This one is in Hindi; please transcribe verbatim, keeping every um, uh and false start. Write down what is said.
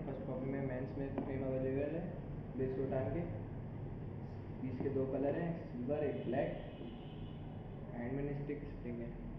फर्स्ट कॉपी में मेंस में फ्रेम अवेलेबल है बेस रोटान के। इसके दो कलर हैं, सिल्वर एक ब्लैक। हैंड में स्टिक स्प्रिंग है।